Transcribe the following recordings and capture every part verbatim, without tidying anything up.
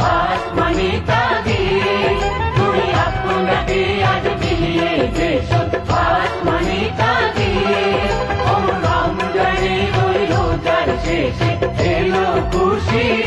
আসমানি তাবিজ তুই আপনাকে আজ মিলিয়েছে আসমানি তাবিজ ও রমজানে ওই রোজার শেষে এলো খুশির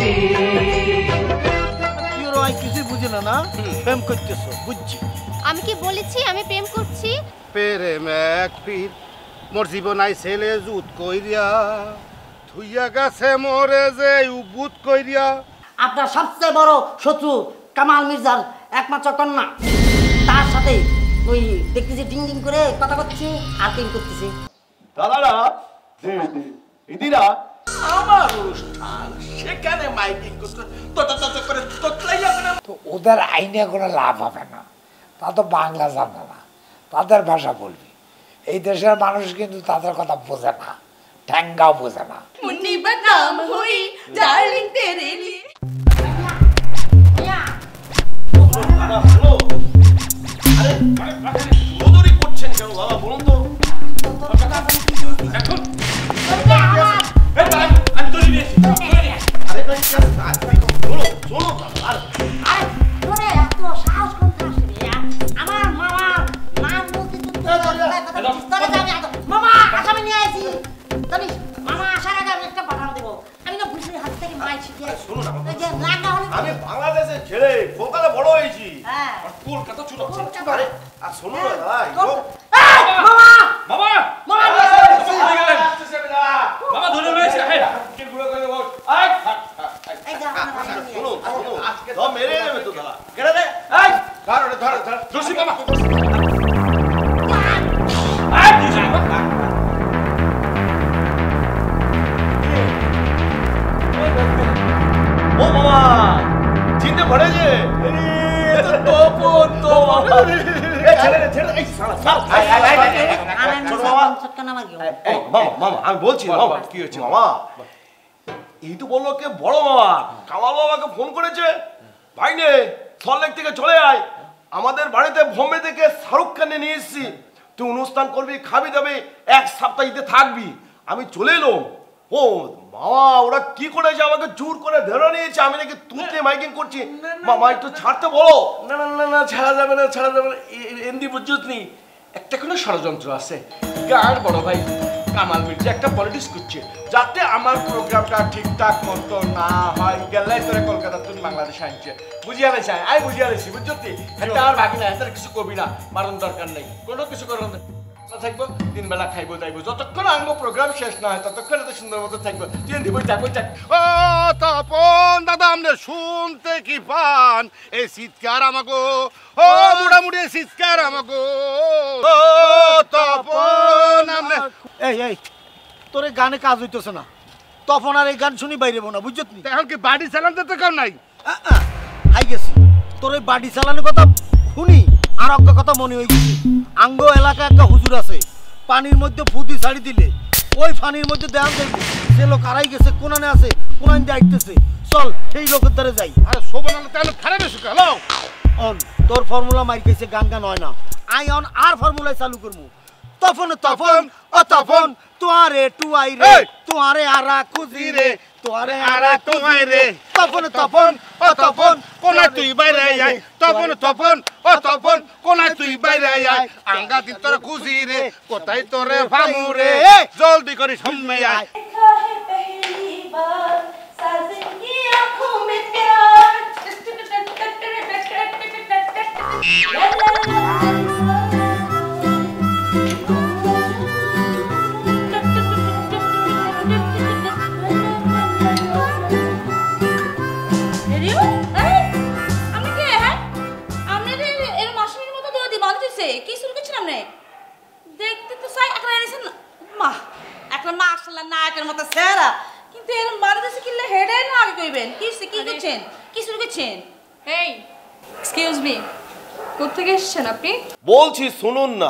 কি রয় কিছু বুঝি না না প্রেম করতেছো বুঝছি আমি কি বলেছি আমি প্রেম করছি প্রেম এক পীর মোর জীবন আই ছেলে জুত কইরিয়া থুইয়া গাছে মরে যে উবুত কইরিয়া আপনার সবচেয়ে বড় শত্রু কামাল মির্জার একমাত্র কন্যা তার সাথে ওই দেখতেছি ডিং ডিং করে কথা করছে আর প্রেম করতেছে দাদারা দিদিরা আমার অনুষ্ঠান সেখানে মাইকিং করতে করে তো ওদের আইনে কোনো লাভ হবে না তা তো বাংলা জানে না তাদের ভাষা বলবি এই দেশের মানুষ কিন্তু তাদের কথা বোঝে না ঠ্যাঙ্গাও বোঝে না মুন্নি বদনাম হুই ডার্লিং তেরে লিয়ে আরে বদরি করছেন কেন বাবা বলুন তো এখন আমি ধরে নিয়েছি আরে ভাই শোনো শোনো আর আরে তোরে এত সাহস করতে আসবি আমার মামা নাম বলতে তোরে যাবি মামা আসামি নিয়ে আইছি জানিস মামা আসার আগে আমি একটা পাঠান দেব আমি না বুঝলি হাত থেকে মাই শিখে শোনো না লাগা হলে আমি বাংলাদেশের ছেলে কলকাতা বড় হয়েছি হ্যাঁ আর কলকাতা ছোট আরে আর শোনো না ভাই মামা বাবা মামা বাবা ধরে রয়েছে হ্যাঁ কি গুলো করে বল আই এই যা শোনো শোনো আজকে তো মেরে নেবে তো দাদা কেন রে এই ধর ধর ধর দোষী বাবা আই দোষী বাবা ও মামা চিনতে পারে যে এ তো তপন তো মামা এই ছেড়ে দে ছেড়ে এই শালা শালা আই আই আই ছোট মামা ছোটকা নাম আর কি এই মামা মামা আমি বলছি মামা কি হয়েছে মামা এই তো বললো কে বড় মামা কামাল বাবাকে ফোন করেছে ভাই নে সল্টলেক থেকে চলে আয় আমাদের বাড়িতে বোম্বে থেকে শাহরুখ খানে নিয়ে এসেছি তুই অনুষ্ঠান করবি খাবি দাবি এক সপ্তাহ ঈদে থাকবি আমি চলে এলাম ও মামা ওরা কি করেছে আমাকে জোর করে ধরে নিয়েছে আমি নাকি তুতে মাইকিং করছি মামা একটু ছাড়তে বলো না না না না ছাড়া যাবে না ছাড়া যাবে না এমনি বুঝছত নি একটা কোনো ষড়যন্ত্র আছে গার বড় ভাই কামাল মির্জা একটা পলিটিক্স করছে যাতে আমার প্রোগ্রামটা ঠিকঠাক মতো না হয় গেলে তোরা কলকাতা তুমি বাংলাদেশে আনছে বুঝিয়ে আলেছি আই বুঝিয়ে আলেছি বুঝছত নি একটা আর বাকি না এটার কিছু কবি না মারণ দরকার নেই কোনো কিছু করার থাকবো দিন বেলা খাইবো যাইবো যতক্ষণ আঙ্গ প্রোগ্রাম শেষ না হয় ততক্ষণ এত সুন্দর মতো থাকবো তুই দিব থাকবো থাক ও তপন দাদা আমনে শুনতে কি পান এই চিৎকার আমাগো ও মোটামুটি চিৎকার আমাগো ও তপন আমনে এই এই তোরে গানে কাজ হইতেছে না তখন আর এই গান শুনি বাইরেবো না বুঝছত নি এখন কি বাড়ি চালাতে তো কেউ নাই হাই গেছি তোর ওই বাড়ি চালানোর কথা শুনি আর অজ্ঞ কথা মনে হয়ে গেছে আঙ্গ এলাকা একটা হুজুর আছে পানির মধ্যে ফুদি ছাড়ি দিলে ওই পানির মধ্যে দেখান দেখবো সে লোক আড়াই গেছে কোনানে আছে কোনান দিয়ে আইতেছে চল সেই লোকের দ্বারে যাই আরে শোভন তাহলে খারাপ এসে হ্যালো অন তোর ফর্মুলা মার গেছে গান গান হয় না আই অন আর ফর্মুলাই চালু করবো তপন তপন ও তপন তোয়ারে টুয়াই রে তোয়ারে আরা খুজি রে তোয়ারে আরা টুয়াই রে তপন তপন ও তপন কোনা তুই বাইরে আয় তপন তপন ও তপন কোনা তুই বাইরে আয় আঙ্গা দি তোর খুশি রে কোথায় তোরে ফামু রে জলদি করে সামনে আয় কি শুরু করছিলাম রে দেখতে তো চাই একটা এনেছেন মা একটা মাশাআল্লাহ নায়কের মতো সেরা কিন্তু এর বাংলাদেশে কিল্লে হেডে না আগে কইবেন কি কি করছেন কি শুরু করছেন এই এক্সকিউজ মি কোথা থেকে এসেছেন আপনি বলছি শুনুন না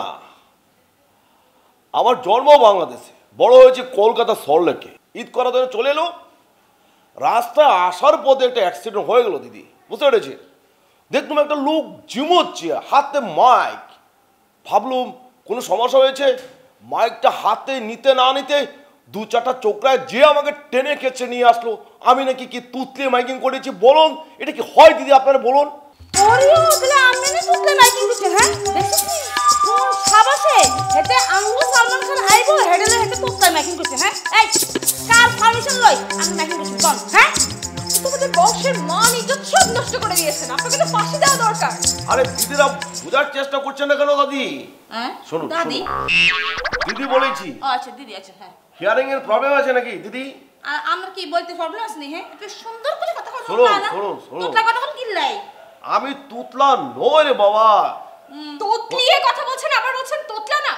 আমার জন্ম বাংলাদেশে বড় হয়েছে কলকাতা সল্টলেকে ঈদ করার জন্য চলে এলো রাস্তায় আসার পথে একটা অ্যাক্সিডেন্ট হয়ে গেল দিদি বুঝতে পেরেছি দেখলাম একটা লোক ঝিমোচ্ছে হাতে মাইক ভাবলুম কোনো সমস্যা হয়েছে মাইকটা হাতে নিতে না নিতে দু চারটা চোখরায় যে আমাকে টেনে খেচে নিয়ে আসলো, আমি নাকি কি তুতলে মাইকিং করেছি। বলুন এটা কি হয় দিদি, আপনারা বলুন। ওরিও ওগুলা আমি না তুতলে মাইকিং দিছে। হ্যাঁ দেখছিস কোন সাবাসে হেতে আঙ্গু সালমান খান আইবো হেডেলে হেতে তুতলে মাইকিং করছে। হ্যাঁ এই কার পারমিশন লই আমি মাইকিং করছি কোন? হ্যাঁ তোমাদের বংশের মান ইজ্জত সব নষ্ট করে দিয়েছেন, আপনাকে তো ফাঁসি দেওয়া দরকার। আরে দিদিরা বোঝার চেষ্টা করছেন না কেন দাদি? হ্যাঁ শুনুন দাদি। দিদি বলেছি। ও আচ্ছা দিদি আচ্ছা। হ্যাঁ হিয়ারিং এর প্রবলেম আছে নাকি দিদি? আর আমরা কি বলতে প্রবলেম আছে নি? হ্যাঁ একটু সুন্দর করে কথা বলতে শুনুন না। শুনুন শুনুন তুতলা কথা বল কি লাই? আমি তুতলা নই রে বাবা। তোতলিয়ে কথা বলছেন আবার বলছেন তোতলা না।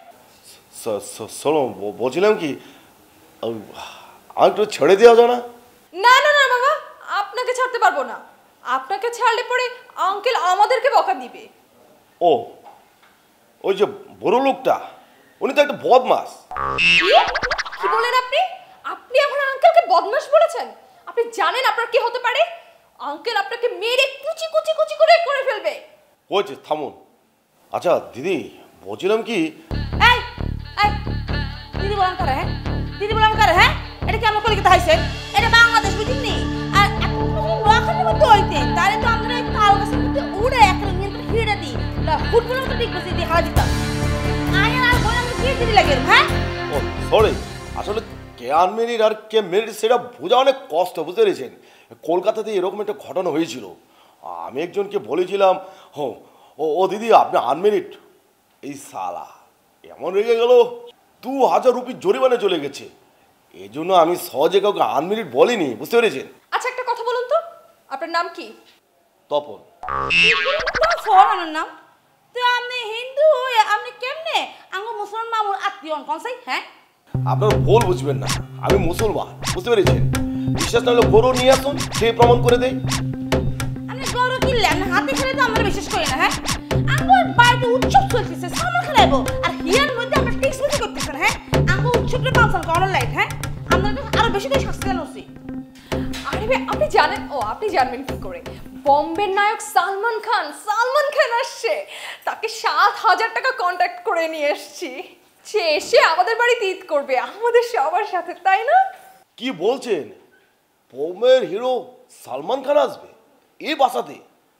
শোনো বলছিলাম কি আমি একটু ছেড়ে দেওয়া যায় না? না না না বাবা, আপনাকে ছাড়তে পারবো না। আপনাকে ছাড়লে পরে আঙ্কেল আমাদেরকে বকা দিবে। ও ওই যে বড় লোকটা উনি তো একটা বদমাস। কি বলেন আপনি? আপনি এখন আঙ্কেলকে বদমাশ বলেছেন? আপনি জানেন আপনার কি হতে পারে? আঙ্কেল আপনাকে মেরে কুচি কুচি কুচি করে করে ফেলবে। হয়েছে থামুন। আচ্ছা দিদি বলছিলাম কি, এই এই দিদি বলাম করে। হ্যাঁ দিদি বলাম করে। হ্যাঁ এটা কি আমার কলিকাতা হইছে? এটা বাংলাদেশ বুঝিনি। আর এখন নোয়াখালীর মধ্যে হইতেন তাহলে তো আমরা কাল গাছের মধ্যে উড়ে একটা নিয়ন্ত্রণ হিড়ে দিই ফুটবলের মতো ঠিক বসে দিয়ে হারা দিতাম। আয় আর বলে আমি কি দিদি লাগে। হ্যাঁ ও সরি, আসলে কে আনমেরির আর কে মেরিট সেটা বোঝা অনেক কষ্ট, বুঝতে পেরেছেন? কলকাতাতে এরকম একটা ঘটনা হয়েছিল। আমি একজনকে বলেছিলাম ও ও দিদি আপনি আনমেরিট। এই সালা এমন রেগে গেল, দু হাজার রুপি জরিমানা চলে গেছে। এই জন্য আমি সহজে কাউকে আনমেরিট বলিনি, বুঝতে পেরেছেন? আচ্ছা একটা কথা বলুন তো, আপনার নাম কি? তপন। তপন আমার নাম? তো আপনি হিন্দু হয়ে আপনি কেমনে আঙ্গো মুসলমান মামুর আত্মীয় কনসাই? হ্যাঁ আপনারা ভুল বুঝবেন না, আমি মুসলমান, বুঝতে পেরেছেন? বিশ্বাস না হলে গরু নিয়ে আসুন, সে প্রমাণ করে দেয়। আপনি গরু কিনলেন হাতে খেলে তো আমরা বিশ্বাস করি না। হ্যাঁ আমার বাড়িতে উৎসব চলতেছে, সামনে খেলাইবো আর হিয়ার মধ্যে আমরা টেক্সট মেসেজ করতেছেন। হ্যাঁ আমার উৎসবটা পালসান করার লাইট। হ্যাঁ আমরা তো আরো বেশি করে শাস্তি দেওয়া উচিত। আরে ভাই আপনি জানেন? ও আপনি জানবেন কি করে? বম্বের নায়ক সালমান খান সালমান খান আসছে, তাকে সাত হাজার টাকা কন্ট্যাক্ট করে নিয়ে এসেছি। সে এসে আমাদের বাড়িতে ঈদ করবে আমাদের সবার সাথে, তাই না? কি বলছেন? বোমের হিরো সালমান খান আসবে এই বাসাতে?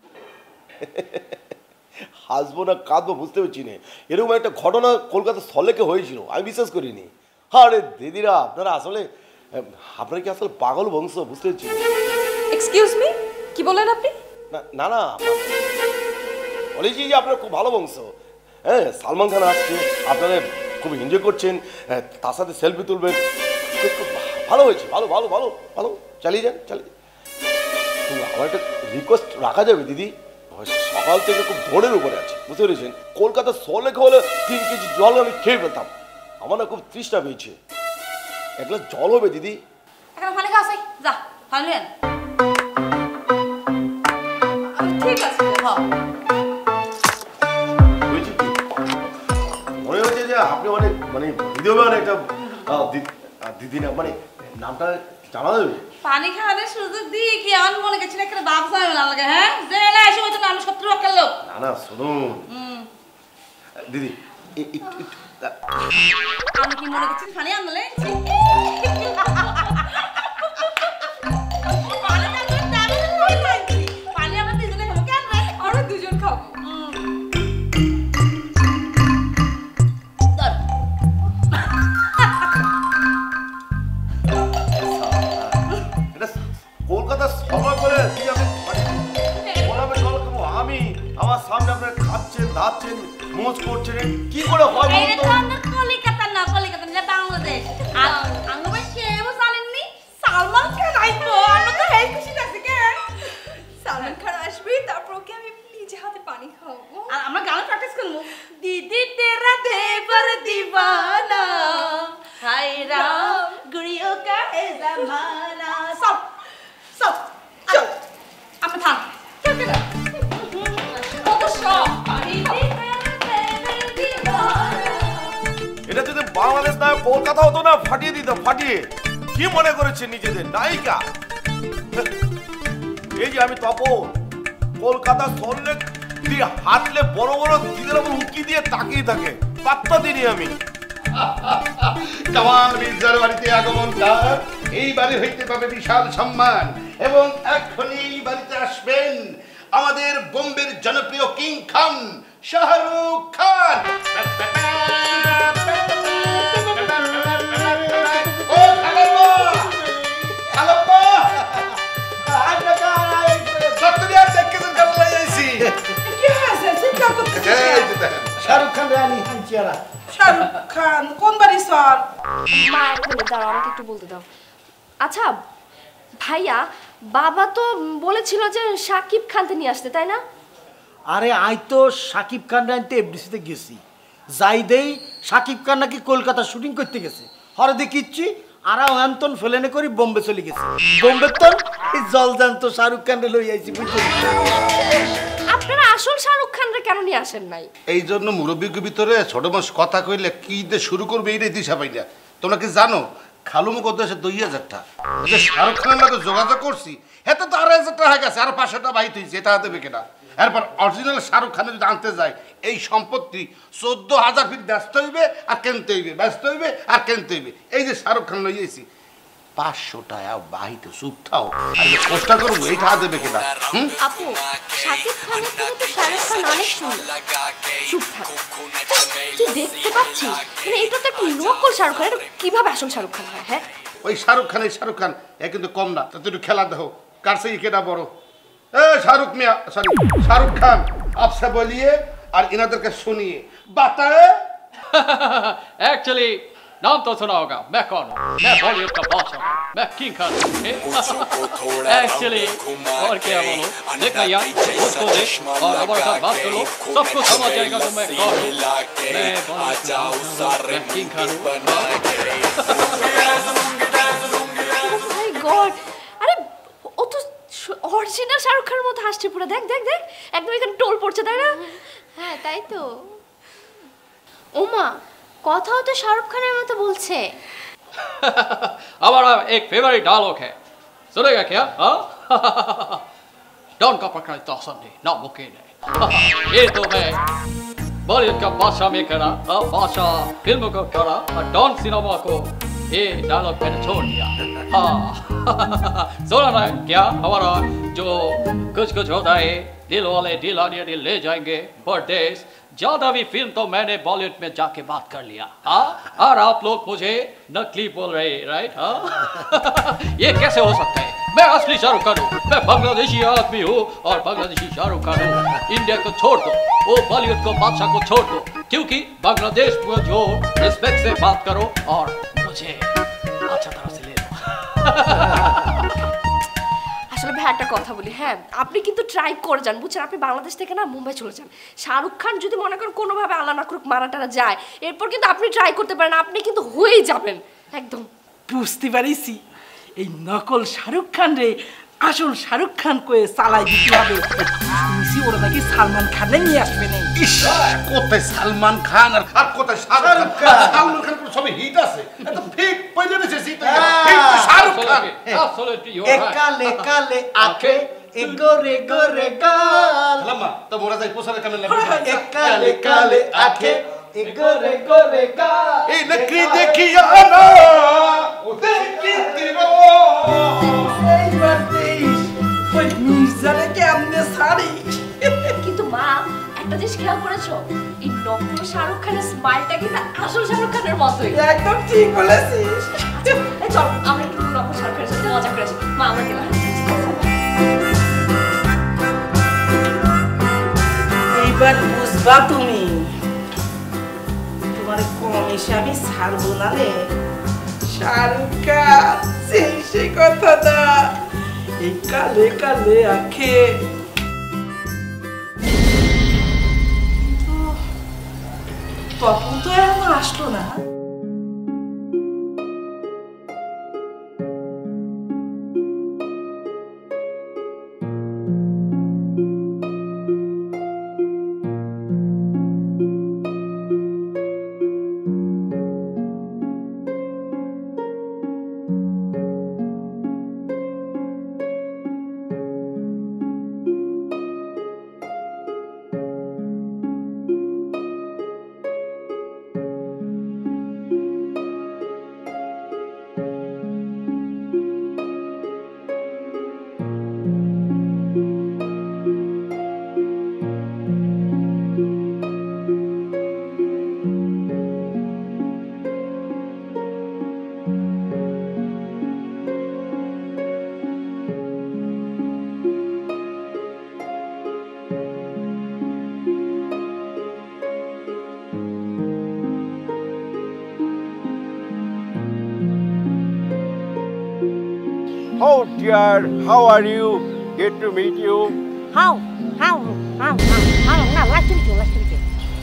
হাসবো না কাঁদবো বুঝতে পারছি না। এরকম একটা ঘটনা কলকাতা সলেকে হয়েছিল, আমি বিশ্বাস করিনি। আরে দিদিরা আপনারা আসলে আপনারা কি আসলে পাগল বংশ, বুঝতে পারছি। এক্সকিউজ মি, কি বলেন আপনি? না না বলেছি যে আপনারা খুব ভালো বংশ। হ্যাঁ সালমান খান আসছে, আপনারা খুব এনজয় করছেন, তার সাথে সেলফি তুলবেন, খুব ভালো হয়েছে। ভালো ভালো ভালো ভালো চালিয়ে যান চালিয়ে। আমার একটা রিকোয়েস্ট রাখা যাবে দিদি? সকাল থেকে খুব ভোরের উপরে আছে, বুঝতে পেরেছেন? কলকাতা সলেকে হলে তিন কেজি জল আমি খেয়ে ফেলতাম। আমার না খুব তৃষ্ণা পেয়েছে, এক গ্লাস জল হবে দিদি? এখন পানি খাওয়া চাই, যা পানি নেন। ঠিক আছে। হ্যাঁ হয়েছে কি মনে হচ্ছে যে আপনি অনেক মানে দিদি হবে অনেকটা দিদি না, মানে নামটা জানা যাবে? পানি খাওয়ানোর সুযোগ দিয়ে কি আমার মনে গেছে না একটা বাপ সাহেব না লাগে? হ্যাঁ যে এলা এসে হয়তো আমি শত্রু বাক্যার লোক। না না শুনুন দিদি, আমি কি মনে করছি পানি আনলে পানি আমরা দুজনে খাবো। কেন আমরা দুজন খাবো। কলকাতার সভা করে আমি আমার সামনে আপনার খাচ্ছেন ধাচ্ছেন মোজ করছেন, কি করে হয়? কলিকাতা না কলিকাতা না বাংলাদেশ। আর আমরা কেউ জানেননি সালমান খান আইবো, আমরা তো হেই খুশি আছি। কেন সালমান খান আসবে তারপর ওকে আমি নিজে হাতে পানি খাওয়াবো আর আমরা গান প্র্যাকটিস করবো। দিদি তেরা দেবর দিওয়ানা হায় রাম গুড়িও কা এ জামানা। সব সব চল আমরা থাম। কেন কেন কত সব এটা যদি বাংলাদেশ না কলকাতা হতো না ফাটিয়ে দিতাম, ফাটিয়ে। কি মনে করেছে নিজেদের নায়িকা? এই যে আমি তপন, কলকাতা সল্লেক দিয়ে হাঁটলে বড় বড় দিদির উপর উঁকি দিয়ে তাকিয়ে থাকে, পাত্তা দিইনি আমি। কামাল মির্জার বাড়িতে আগমন তার এই বাড়ি হইতে পাবে বিশাল সম্মান এবং এখনই এই বাড়িতে আসবেন আমাদের বোম্বের জনপ্রিয় কিং খান শাহরুখ খান। ও খালাম্মা, খালাম্মা, শাহরুখ খান রানী হাঞ্চিয়ারা। শাহরুখ খান কোন বাড়ি স্যার? মা এক মিনিট দাঁড়াও, আমাকে একটু বলতে দাও। আচ্ছা ভাইয়া, বাবা তো বলেছিল যে শাকিব খানকে নিয়ে আসতে, তাই না? আরে আই তো শাকিব খান রানতে এফডিসিতে গেছি, যাই দেই শাকিব খান নাকি কলকাতা শুটিং করতে গেছে। হরে দেখিচ্ছি আর অন্তন ফেলেনে করি বোম্বে চলে গেছে। বোম্বে তো এই জলজান্ত শাহরুখ খান লই আইছি, বুঝলি? আপনারা আসল শাহরুখ খানরে কেন নিয়ে আসেন নাই? এই জন্য মুরব্বীর ভিতরে ছোট মাস কথা কইলে কি দিয়ে শুরু করবে এই দিশা পাই না। তোমরা কি জানো খালু মুখ দেশে দুই হাজারটা যে শাহরুখ খানের লগে যোগাযোগ করছি, হেতে তো আড়াই হাজার টাকা গেছে, আর পাঁচশোটা বাইত হয়েছে, এটা দেবে কেনা? এরপর অরিজিনাল শাহরুখ খানের যদি আনতে যায় এই সম্পত্তি চোদ্দ হাজার ফিট ব্যস্ত হইবে আর কিনতে হইবে, ব্যস্ত হইবে আর কিনতে হইবে। এই যে শাহরুখ খান লইয়েছি পাঁচশো টাকা বাহিত চুপ থাও, আর চেষ্টা করবো এইটা দেবে কেনা? হুম আপু, শাকিব খানের থেকে তো শাহরুখ খান অনেক সুন্দর। চুপ থাক, তুই দেখতে পাচ্ছিস মানে এটা তো একটা নকল শাহরুখ খান, এটা কিভাবে আসল শাহরুখ খান হয়? হ্যাঁ, ওই শাহরুখ খান এই শাহরুখ খান এ কিন্তু কম না, তো একটু খেলা দেখো কার से কেটা বড়। এ শাহরুখ মিয়া, সরি শাহরুখ খান, আপসে বলিয়ে আর ইনাদেরকে শুনিয়ে বাতায়ে। एक्चुअली नाम तो सुना होगा, मैं कौन हूँ? मैं बॉलीवुड का बादशाह हूँ, मैं किंग खान। एक्चुअली और क्या बोलो, देखना यार मुझको देख और हमारे साथ बात कर लो, सबको समझ जाएगा तो मैं कौन हूँ। मैं बॉलीवुड मैं किंग खान हूँ। মাই গড, আরে ও তো অরিজিনাল শাহরুখ খানের মতো হাসছে পুরো। দেখ দেখ দেখ, একদম এখানে টোল পড়ছে, তাই না? হ্যাঁ তাই তো। ওমা, কথাও তো শাহরুখ খানের মতো বলছে। हमारा एक फेवरेट डायलॉग है, सुनेगा क्या? हाँ डॉन का पकड़ा इतना आसान नहीं, ना मुमकिन है। ये तो मैं बॉलीवुड का बादशाह में करा, बादशाह फिल्म को करा और डॉन सिनेमा को ये डायलॉग मैंने छोड़ दिया। हाँ सुना ना क्या? हमारा जो कुछ कुछ होता है, दिल वाले दिल आने दिल ले जाएंगे परदेश, ज्यादा भी फिल्म तो मैंने बॉलीवुड में जाके बात कर लिया। हाँ, और आप लोग मुझे नकली बोल रहे हैं, राइट? हाँ ये कैसे हो सकता है? मैं असली शाहरुख खान हूँ, मैं बांग्लादेशी आदमी हूँ और बांग्लादेशी शाहरुख खान हूँ। इंडिया को छोड़ दो, वो बॉलीवुड को बादशाह को छोड़ दो, क्योंकि बांग्लादेश में जो रिस्पेक्ट से बात करो और मुझे अच्छा तरह से ले लो। আসলে ভাই একটা কথা বলি, হ্যাঁ আপনি কিন্তু ট্রাই করে যান, বুঝছেন? আপনি বাংলাদেশ থেকে না মুম্বাই চলে যান। শাহরুখ খান যদি মনে করেন কোনোভাবে আল্লাহ না করুক মারা টারা যায়, এরপর কিন্তু আপনি ট্রাই করতে পারেন, আপনি কিন্তু হয়েই যাবেন একদম। বুঝতে পারিছি এই নকল শাহরুখ খান রে আসল শাহরুখ খান কয়ে চালাই দিতে হবে। শুনছি ওরা নাকি সালমান খানে নিয়ে আসবে না। ইস, কোথায় সালমান খান আর আর কোথায় শাহরুখ খান? সালমান খান পুরো সবই হিট আছে, এত ফিক পয়লা দিছে seat Shahrukh Khan. Absolutely, you're right. কালে কালে আঁখে এ গোরে গোরে গাল। লাম্মা তো মোরা যাই পোছালে কামে লাগবে। এ কালে কালে আঁখে এ গোরে গোরে গাল। এই নকরি দেখিয়া না ওতে কি দিরো এইবার দেশ ওই মির্জারে কেমনে ছাড়ি। কিন্তু মা একটা জিনিস খেয়াল করেছো, এই নকল শাহরুখ খানের স্মাইলটা কিন্তু আসল শাহরুখ খানের মতোই। একদম ঠিক বলেছিস। এই চল আমরা একটু নকল শাহরুখ খানের সাথে মজা করে আসি। মা আমরা গেলাম। এইবার বুঝবা তুমি, তোমার কম হিসাবে ছাড়বো না রে। শাহরুখ খান সেই সে কথা না, এই কালে কালে আখে। তখন তো এখন আসলো না। Oh dear, how are you? Good to meet you. How? How? How? How? How? No, nice to meet you. Nice to meet you.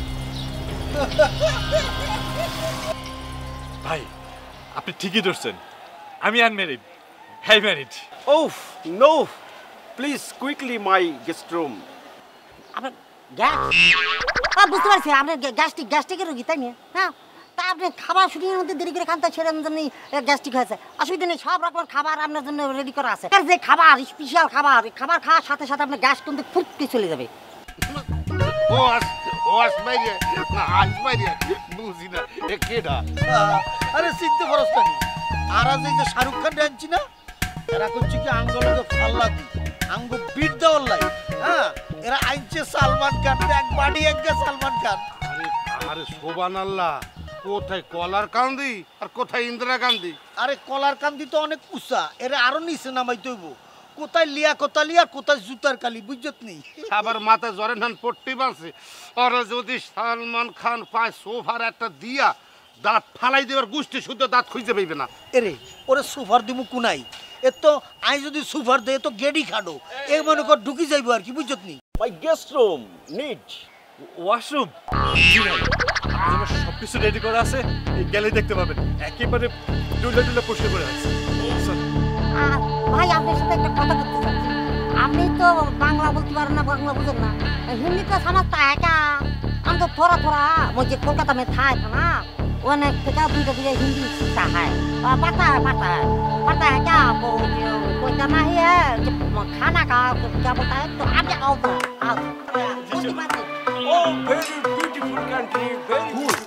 ভাই আপনি ঠিকই ধরছেন আমি আনম্যারিড হ্যাঁ married Oh no, please quickly my guest room. আপনার gas বুঝতে পারছি আপনার গ্যাস্ট্রিক গ্যাস্ট্রিকের রোগী তাই না? হ্যাঁ, তা আপনি খাবার শুটিংয়ের মধ্যে দেরি করে খানতে সেরকম জন্য গ্যাস্ট্রিক হয়েছে। অসুবিধা নেই, সব রকমের খাবার আপনার জন্য রেডি করা আছে। আর যে খাবার স্পেশাল খাবার, খাবার খাওয়ার সাথে সাথে আপনার গ্যাস কিন্তু ফুটতে চলে যাবে। ও আস ও আস মাইরে না আস মাইরে বুঝি না এ কেডা? আরে চিনতে পারছ না আর আজ এই যে শাহরুখ খান ডানছি না এরা করছে কি আঙ্গলকে ফাল্লা দি আঙ্গ বিট দেওয়ার লাই। হ্যাঁ, এরা আইনছে সালমান খান, এক বাড়ি এক গা সালমান খান। আরে আরে সুবহানাল্লাহ, কোথায় কলার কান্দি আর কোথায় ইন্দিরা গান্ধী? আরে কলার কান্দি তো অনেক উঁচা, এরা আরো নিচে নামাইতে হইব। কোথায় লিয়া কোথায় লিয়া কোথায় জুতার কালি বুঝত নেই। আবার মাথায় জ্বরের ধান পট্টি বাঁধছে। ওরা যদি সালমান খান পায় সোফার একটা দিয়া দাঁত ফালাই দেওয়ার গোষ্ঠী শুদ্ধ দাঁত খুঁজে পাইবে না। এরে ওরে সুফার দিমু কুনাই, এ তো আই যদি সুফার দে তো গেডি খাডো এ মনে কর ঢুকি যাইব আর কি বুঝত নি। My guest room neat. Washroom জি ভাই আমার সব কিছু রেডি করা আছে গেলে দেখতে পাবেন একেবারে ডুলে ডুলে পরিষ্কার করে আছে। আহ, ভাই আপনার সাথে একটা কথা বলতে চাচ্ছি। আপনি তো বাংলা বলতে পারেন না, বাংলা বুঝেন না, হিন্দি তো समझता है क्या? हम तो थोड़ा थोड़ा मुझे कोलकाता में था ना, उन्हें क्या दूसरा दूसरा हिंदी सीखता है, पता है पता है पता है क्या? वो कोई करना ही है खाना का क्या बोलता है तो आगे आओ तो आओ। Oh, very beautiful country, very good.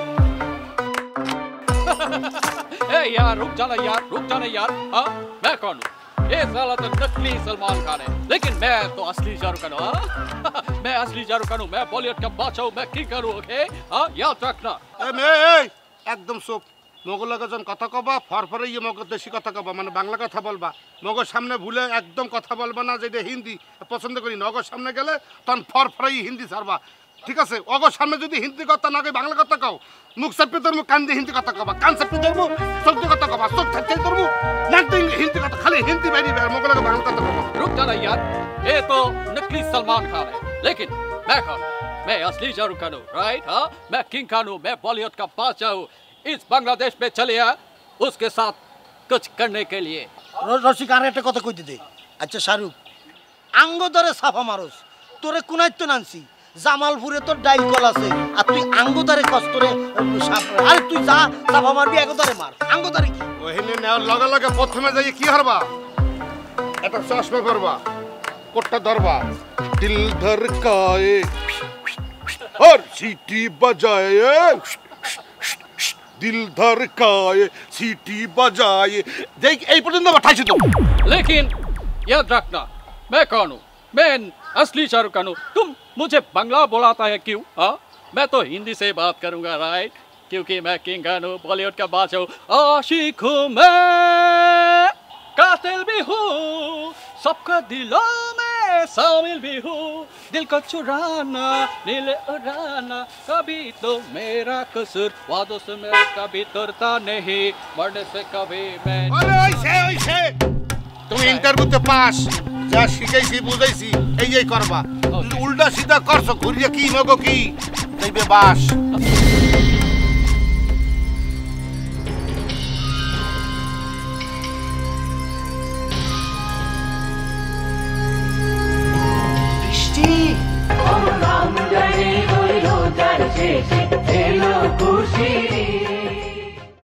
ए यार रुक जाना यार रुक जाना यार हाँ मैं कौन हूँ? ये साला तो नकली सलमान खान है लेकिन मैं तो असली शाहरुख खान हूँ। हाँ? मैं असली शाहरुख खान हूँ, मैं बॉलीवुड का बादशाह हूँ, मैं किंग खान हूँ। ओके हाँ याद रखना। এ মেয়ে এই একদম চুপ। মগলাকে যখন কথা কবা ফরফরে ইয়ে মগ দেশি কথা কবা, মানে বাংলা কথা বলবা। মগর সামনে ভুলে একদম কথা বলবা না, যেটা হিন্দি পছন্দ করি না। অগর সামনে গেলে তখন ফরফরাই হিন্দি ছাড়বা, ঠিক আছে? অগর সামনে যদি হিন্দি কথা না কই বাংলা কথা কও, মুখ চাপে ধরবো, কান দিয়ে হিন্দি কথা কবা, কান চাপে ধরবো, চোখ দিয়ে কথা কবা, চোখ চাপে ধরবো, নাক দিয়ে হিন্দি কথা, খালি হিন্দি বাইরে বের, মগলাকে বাংলা কথা কবা। रुक जाना यार, ये तो नकली सलमान खान है लेकिन मैं कौन हूँ? मैं असली शाहरुख खान हूँ, राइट? हाँ मैं किंग खान हूँ, मैं बॉलीवुड का बादशाह हूँ। इस बांग्लादेश में चले आया उसके साथ कुछ करने के लिए। রসিক আর একটা কথা কইতে দে। আচ্ছা শাহরুখ, আঙ্গ ধরে সাফা মারস, তোরে কুনাইতো নানছি জামালপুরে তোর ডাইল কল আছে আর তুই আঙ্গ ধরে কষ্টরে সাফ। আরে তুই যা সাফা মারবি আঙ্গ ধরে মার, আঙ্গ ধরে কি ওহিনে নেওয়ার লগে লগে প্রথমে যাই কি হারবা, একটা চশমা করবা, কোটটা ধরবা, দিল ধরকায়ে আর সিটি বাজায়ে, দিল ধরকায়ে সিটি বাজায়ে, দেখ এই পর্যন্ত বাঠাইছি তো। लेकिन याद रखना मैं कौन हूँ? मैं असली शाहरुख खान हूँ। तुम मुझे बांग्ला बुलाता है क्यों? हाँ मैं तो हिंदी से बात करूँगा, राइट? क्योंकि मैं किंग खान हूँ, बॉलीवुड का बादशाह हूँ, आशिक हूँ मैं, कातिल भी हूँ, सबका दिलों में शामिल भी हूँ, दिल को चुराना नीले उड़ाना कभी तो मेरा कसूर, वादों से मैं कभी तुरता नहीं, मरने से कभी मैं। আরে ওইছে ওইছে, তুমি ইন্টারভিউতে পাস, যা শিখাইছি বুঝাইছি এই এই করবা। উল্টা সিধা করছো, ঘুরিয়ে কি মগো কি যাইবে বাস।